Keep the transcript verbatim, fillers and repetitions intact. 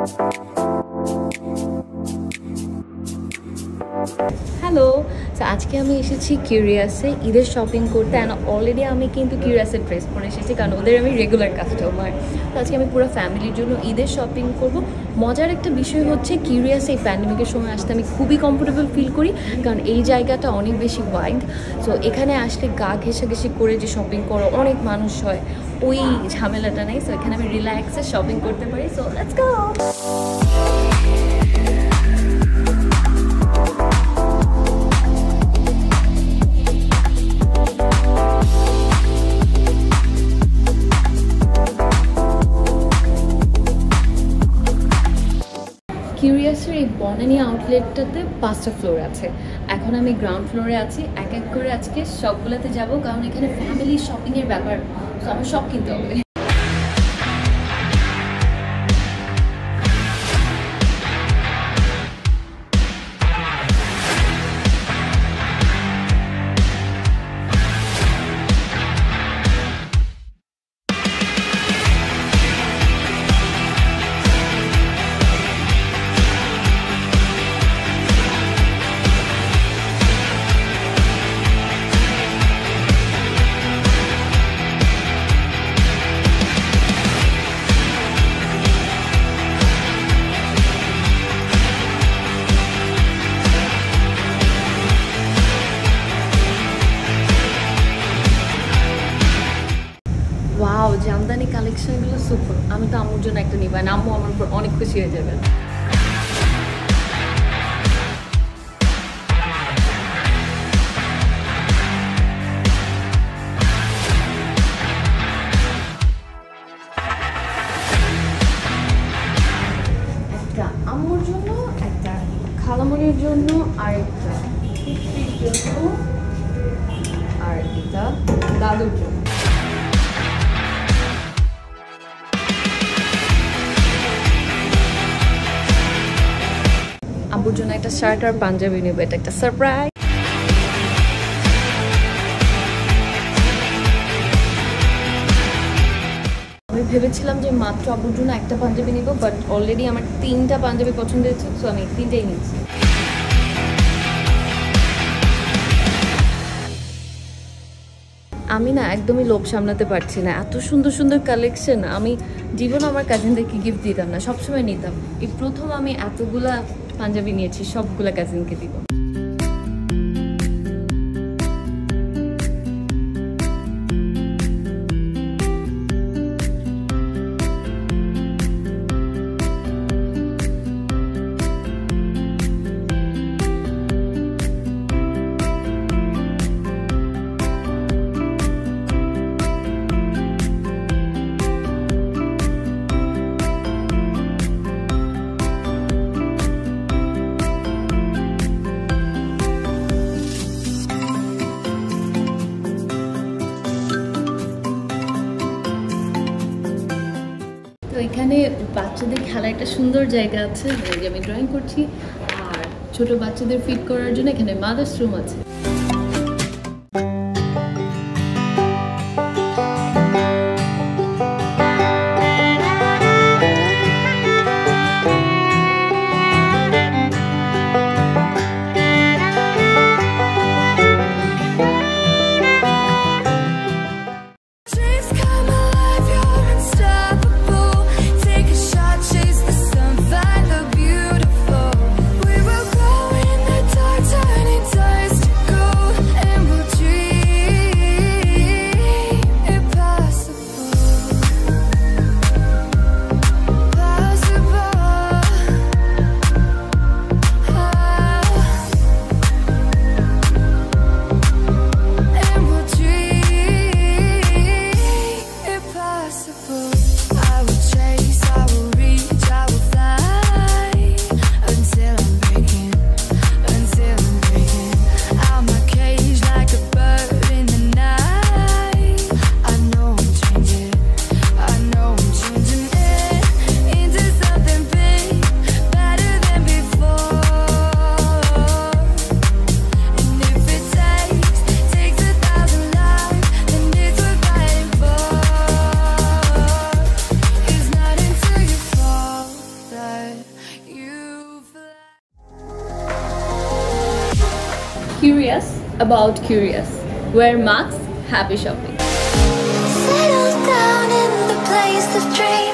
Hello, তো আজকে আমি এসেছি কিউরিয়াসে ঈদের শপিং করতে। অ্যান্ড অলরেডি আমি কিন্তু কিউরিয়াসের ড্রেস পরে এসেছি, কারণ ওদের আমি রেগুলার কাস্টমার। তো আজকে আমি পুরো ফ্যামিলির জন্য ঈদের শপিং করব। মজার একটা বিষয় হচ্ছে কিউরিয়াসে এই প্যান্ডেমিকের সময় আসতে আমি খুবই কমফোর্টেবল ফিল করি, কারণ এই জায়গাটা অনেক বেশি ওয়াইড। সো এখানে আসলে গা ঘেঁষাঘেঁষি করে যে শপিং করো, অনেক মানুষ হয়, ওই ঝামেলাটা নেই। সো এখানে আমি রিল্যাক্সে শপিং করতে পারি। So let's go. কিউরিয়াসের এই বনানী আউটলেটটাতে পাঁচটা ফ্লোর আছে। এখন আমি গ্রাউন্ড ফ্লোরে আছি। এক এক করে আজকে সবগুলোতে যাব, কারণ এখানে ফ্যামিলি শপিংয়ের ব্যাপার, তো আমার সব কিনতে হবে। ওয়াও, জামদানি কালেকশনগুলো সুপার। আমি তো আম্মুর জন্য একটা নিব, আম্মু আমার উপর অনেক খুশি হয়ে যাবে। একটা আম্মুর জন্য, একটা খালামনির জন্য, আর একটা পিসির জন্য, আর এটা দাদুর জন্য। আব্বুর জন্য একটা শার্ট আর পাঞ্জাবি নেব, এটা একটা সারপ্রাইজ। আমি ভেবেছিলাম যে মাত্র আব্বুর জন্য একটা পাঞ্জাবি নিব, বাট অলরেডি আমার তিনটা পাঞ্জাবি পছন্দ হয়েছে, সো আমি তিনটাই নিচ্ছি। আমি না একদমই লোভ সামলাতে পারছি না, এত সুন্দর সুন্দর কালেকশন। আমি জীবনে আমার কাজিনদেরকে গিফট দিতাম না, সবসময় নিতাম। এই প্রথম আমি এতগুলা পাঞ্জাবি নিয়েছি, সবগুলা কাজিনকে দিব। তো এখানে বাচ্চাদের খেলার একটা সুন্দর জায়গা আছে, যে আমি ড্রয়িং করছি। আর ছোট বাচ্চাদের ফিট করার জন্য এখানে মাদার্স রুম আছে। curious about curious. Wear masks, happy shopping. Settle down in the place of dreams.